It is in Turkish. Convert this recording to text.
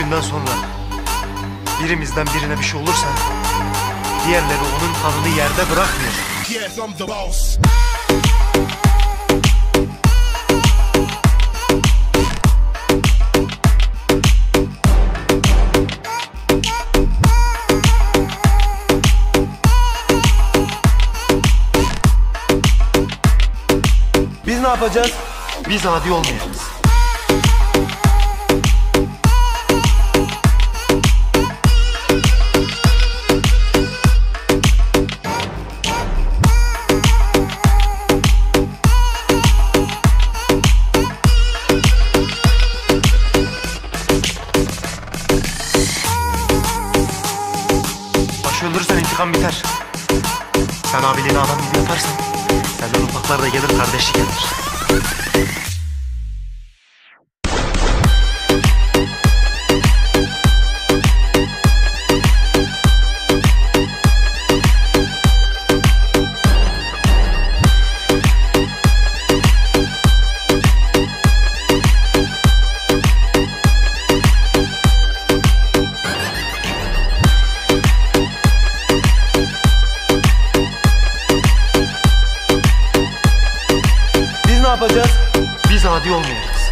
günden sonra birimizden birine bir şey olursa diğerleri onun kanını yerde bırakmayacak. Yes, I'm the boss. Biz ne yapacağız? Biz adi olmayacağız. Başı öldürürsen intikam biter. Sen abiliğini adam gibi yaparsan senden ufaklar da gelir, kardeşlik gelir. Biz ne yapacağız? Biz adi olmayacağız.